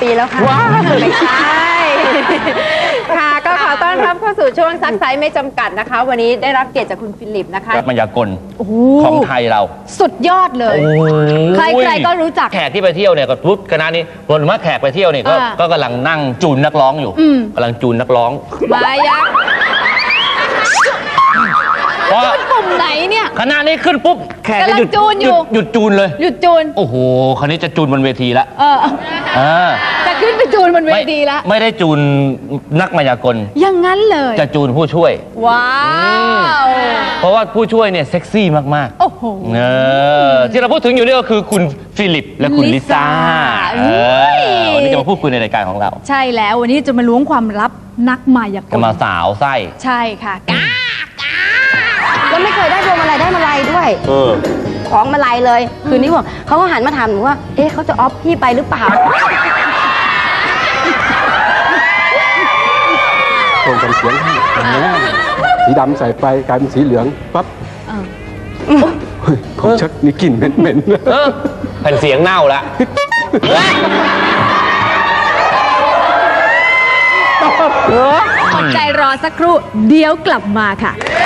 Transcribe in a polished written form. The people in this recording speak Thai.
ปีแล้วค่ะไม่ใช่ค่ะก็ขอต้อนรับเข้าสู่ช่วงซักไซส์ไม่จำกัดนะคะวันนี้ได้รับเกียรติจากคุณฟิลิปนะคะมายากลของไทยเราสุดยอดเลยใครๆก็รู้จักแขกที่ไปเที่ยวเนี่ยก็ปุ๊บคณะนี้คนมาแขกไปเที่ยวเนี่ยก็กำลังนั่งจูนนักร้องอยู่กำลังจูนนักร้องมายักกลุ่มไหนเนี่ยคณะนี้ขึ้นปุ๊บแขกจะหยุดจูนเลยหยุดจูนโอ้โหคราวนี้จะจูนบนเวทีแล้วจะขึ้นไปจูนบนเวทีแล้วไม่ได้จูนนักมายากลอย่างนั้นเลยจะจูนผู้ช่วยว้าวเพราะว่าผู้ช่วยเนี่ยเซ็กซี่มากๆโอ้โหที่เราพูดถึงอยู่นี่ก็คือคุณฟิลิปและคุณลิซ่าวันนี้จะมาพูดคุยในรายการของเราใช่แล้ววันนี้จะมาล้วงความลับนักมายากลมาสาวไส้ใช่ค่ะแล้วไม่เคยได้พวงมาลัยได้มาลัยด้วยของมาลัยเลยคืนนี้บอกเขาก็หันมาถามหนูว่าเอ๊ะเขาจะออฟพี่ไปหรือเปล่าส่งกันเสียงสีดำใส่ไปกลายเป็นสีเหลืองปั๊บผมชักนี่กลิ่นเหม็นแผ่นเสียงเน่าละอดใจรอสักครู่เดี๋ยวกลับมาค่ะ